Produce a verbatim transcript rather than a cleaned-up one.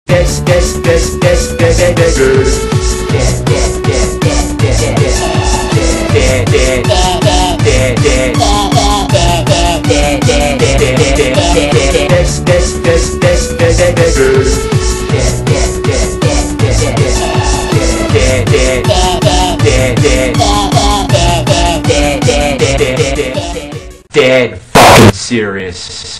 This, this, this, this, this, this, this. Dead, dead, dead, dead, dead, dead, dead, dead, dead, dead, dead, dead, dead, dead, this, this, this, this, this, this. Dead, dead, dead, dead, dead, dead, dead, dead, dead, dead, dead, dead, dead, fucking serious.